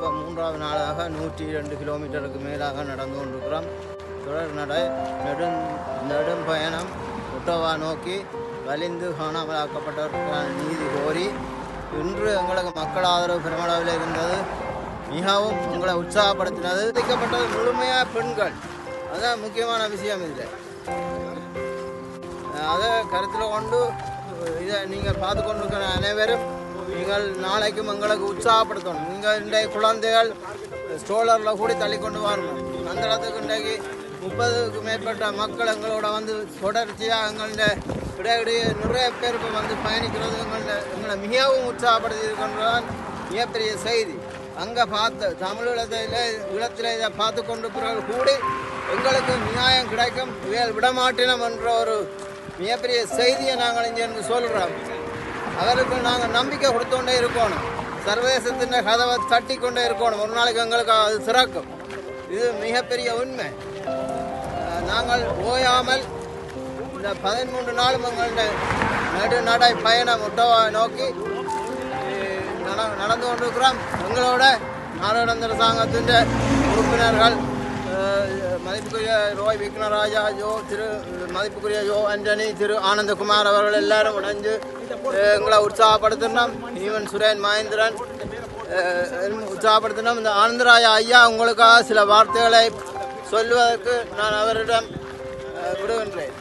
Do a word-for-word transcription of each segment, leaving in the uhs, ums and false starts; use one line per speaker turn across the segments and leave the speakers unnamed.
இப்போ மூன்றாவது நாளாக நூற்றி இரண்டு கிலோமீட்டருக்கு மேலாக நடந்து கொண்டிருக்கிறோம். தொடர் நடை நெடும் நெடும் பயணம் ஒட்டோவா நோக்கி வலிந்து காணாமலாக்கப்பட்டவர்களுக்கான நீதி கோரி இன்று எங்களுக்கு மக்கள் ஆதரவு பெருமளவில் இருந்தது. மிகவும் உங்களை உற்சாகப்படுத்தினது. பாதிக்கப்பட்டது முழுமையாக பெண்கள். அதுதான் முக்கியமான விஷயம். இதில் அதை கருத்தில் கொண்டு இதை நீங்கள் பார்த்து கொண்டிருக்கிற அனைவரும் நீங்கள் நாளைக்கும் எங்களுக்கு உற்சாகப்படுத்தணும். நீங்கள் இன்றைய குழந்தைகள் ஸ்டோலரில் கூடி தள்ளி கொண்டு வரணும். அந்த இடத்துக்கு இன்றைக்கு முப்பதுக்கு மேற்பட்ட மக்கள் எங்களோட வந்து தொடர்ச்சியாக எங்கள்ட இடையிடையே நிறைய பேர் இப்போ வந்து பயணிக்கிறது எங்கள்ட எங்களை மிகவும் உற்சாகப்படுத்தி இருக்கின்றதான் மிகப்பெரிய செய்தி. அங்கே பார்த்து தமிழீழத்தில் ஈழத்தில் இதை பார்த்து கொண்டு பிறகு கூடி எங்களுக்கு நியாயம் கிடைக்கும், இவைகள் விடமாட்டினம் என்ற ஒரு மிகப்பெரிய செய்தியை நாங்கள் இங்கே சொல்கிறோம். அவருக்கு நாங்கள் நம்பிக்கை கொடுத்துக்கொண்டே இருக்கணும். சர்வதேசத்தின் கதவை தட்டி கொண்டே இருக்கணும். ஒரு நாளைக்கு எங்களுக்கு அது சிறக்கும். இது மிகப்பெரிய உண்மை. நாங்கள் ஓயாமல் இந்த பதிமூன்று நாளும் எங்களுடைய நெடுநடை பயணம் ஒட்டோவா நோக்கி நடந்து கொண்டிருக்கிறோம். எங்களோட நாடாளுமன்ற சங்கத்தின் உறுப்பினர்கள் மதிப்புக்குரிய ரோய் விக்னராஜா, ஜோ திரு மதிப்புக்குரிய ஜோ ஆண்டனி, திரு ஆனந்தகுமார் அவர்கள் எல்லாரும் உடைஞ்சு எங்களை உற்சாகப்படுத்தினோம். ஈவன் சுரேன் மகேந்திரன் உற்சாகப்படுத்தினோம். இந்த ஆனந்தராஜா ஐயா உங்களுக்காக சில வார்த்தைகளை சொல்வதற்கு நான் அவரிடம் விடுகின்றேன்.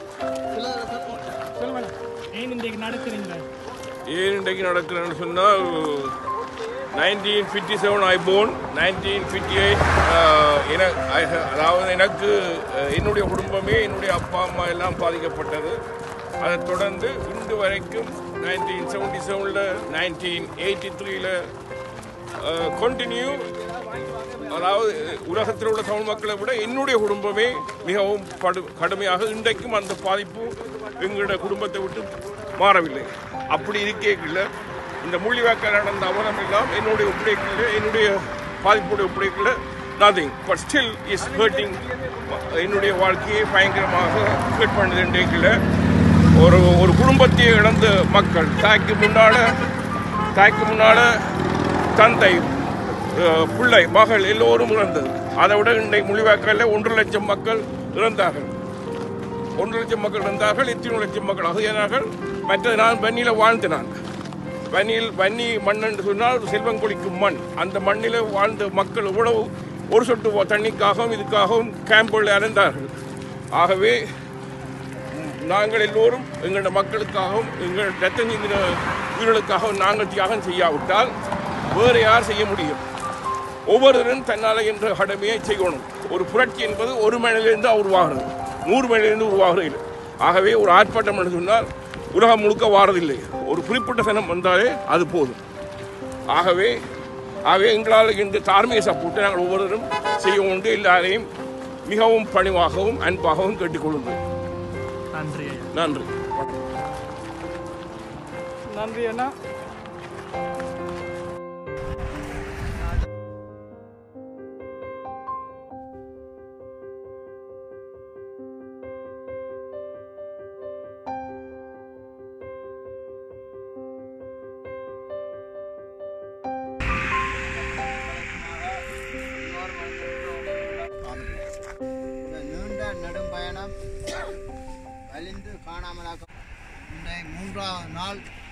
ஏன் இன்றைக்கு நடக்கிறேன்னு சொன்னால், nineteen fifty seven I born nineteen fifty eight என அதாவது எனக்கு என்னுடைய குடும்பமே என்னுடைய அப்பா அம்மா எல்லாம் பாதிக்கப்பட்டது. அதை தொடர்ந்து இன்று வரைக்கும் நைன்டீன் செவன்டி செவனில் நைன்டீன் எயிட்டி த்ரீல கண்டினியூ அதாவது உலகத்தில் உள்ள தமிழ் மக்களை விட என்னுடைய குடும்பமே மிகவும் படு கடுமையாக இன்றைக்கும் அந்த பாதிப்பு எங்களுடைய குடும்பத்தை விட்டு மாறவில்லை. அப்படி இருக்கேக்கில்ல இந்த முள்ளிவாய்க்கால் நடந்த அவலம் எல்லாம் என்னுடைய ஒப்படைக்கல என்னுடைய பாதிப்புடைய ஒப்படைக்கல nothing but still is hurting. என்னுடைய வாழ்க்கையை பயங்கரமாக ஹர்ட் பண்ணது இன்றைக்கில் ஒரு ஒரு குடும்பத்தை இழந்த மக்கள், தாய்க்கு முன்னால் தாய்க்கு முன்னால் தந்தை, பிள்ளை, மகள் எல்லோரும் இறந்தது. அதை விட இன்றைக்கு முள்ளிவாய்க்காலில் ஒன்றரை லட்சம் மக்கள் இறந்தார்கள். ஒன்றரை லட்சம் மக்கள் இறந்தார்கள். எத்தனை லட்சம் மக்கள் அகதியானார்கள். மற்றது நான் வன்னியில் வாழ்ந்தினான். வன்னியில் வன்னி மண் என்று சொன்னால் செல்வம் கொளிக்கும் மண். அந்த மண்ணில் வாழ்ந்த மக்கள் இவ்வளவு ஒரு சொட்டு தண்ணிக்காகவும் இதுக்காகவும் கேம்புகளில் அடைந்தார்கள். ஆகவே நாங்கள் எல்லோரும் எங்களோட மக்களுக்காகவும் எங்கள் ரத்த சிந்தின உயிர்களுக்காகவும் நாங்கள் தியாகம் செய்யாவிட்டால் வேறு யார் செய்ய முடியும்? ஒவ்வொருவரும் தன்னால் என்ற கடமையை செய்யணும். ஒரு புரட்சி என்பது ஒரு மணிலிருந்து உருவாகிறது, நூறு மணிலிருந்து உருவாகிறது இல்லை. ஆகவே ஒரு ஆர்ப்பாட்டம் என்று சொன்னால் உலகம் முழுக்க வாரதில்லை. ஒரு குறிப்பிட்ட சனம் வந்தாலே அது போதும். ஆகவே ஆகவே எங்களால் இந்த தார்மீக சப்போர்ட்டை நாங்கள் ஒவ்வொருவரும் செய்ய உண்டு. எல்லாரையும் மிகவும் பணிவாகவும் அன்பாகவும் கேட்டுக்கொள்ளுங்கள். நன்றி
நன்றி
நன்றி அண்ணா.
நீண்ட நெடும் பயணம் வலிந்து காணாமலாக்க மூன்றாவது நாள்